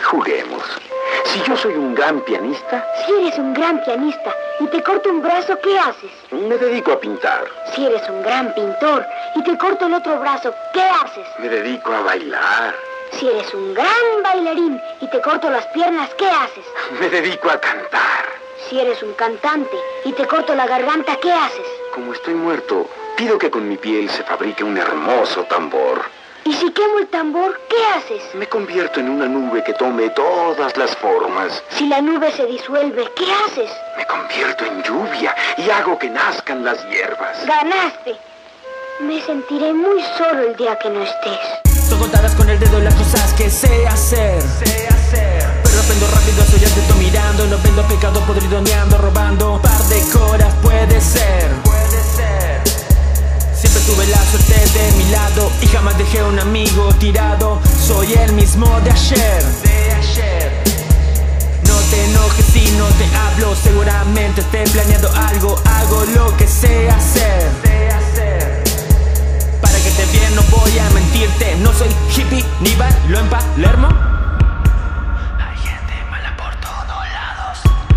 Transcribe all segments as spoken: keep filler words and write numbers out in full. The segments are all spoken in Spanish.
Juguemos. Si yo soy un gran pianista... Si eres un gran pianista y te corto un brazo, ¿qué haces? Me dedico a pintar. Si eres un gran pintor y te corto el otro brazo, ¿qué haces? Me dedico a bailar. Si eres un gran bailarín y te corto las piernas, ¿qué haces? Me dedico a cantar. Si eres un cantante y te corto la garganta, ¿qué haces? Como estoy muerto, pido que con mi piel se fabrique un hermoso tambor. Y si quemo el tambor, ¿qué haces? Me convierto en una nube que tome todas las formas. Si la nube se disuelve, ¿qué haces? Me convierto en lluvia y hago que nazcan las hierbas. ¡Ganaste! Me sentiré muy solo el día que no estés. Son contadas con el dedo las cosas que sé hacer. Sé hacer. Pero aprendo rápido, soy atento mirando. No vendo pecado podrido ni ando robando. Un par de coras puede ser. Puede ser. Siempre tuve la suerte de mi lado y jamás dejé a un amigo tirado. Soy el mismo de ayer. De ayer. No te enojes si no te hablo. Seguramente te he planeado algo. Hago lo que sé hacer. Sé hacer. Para que te bien no voy a mentirte. No soy hippie ni bailo en Palermo. Hay gente mala por todos lados.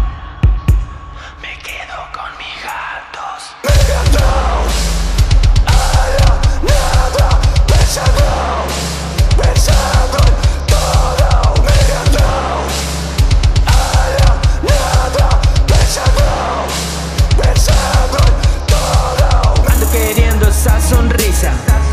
Me quedo con mis gatos. Ando queriendo esa sonrisa.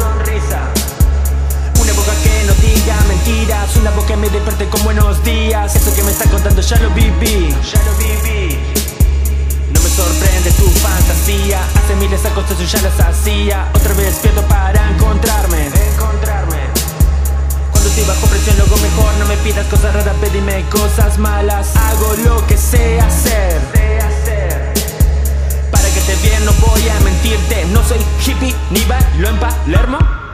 Una boca que no diga mentiras. Una boca que me despierte con buenos días. Eso que me está contando ya lo viví. Ya lo viví. No me sorprende tu fantasía. Hace miles de cosas yo ya las hacía. Otra vez despierto para encontrarme. Encontrarme. Cuando estoy bajo presión luego mejor no me pidas cosas raras, pedime cosas malas. Hago lo que sé hacer. Sé hacer. Para que te bien no voy a mentirte. No soy hippie ni bailo en Palermo.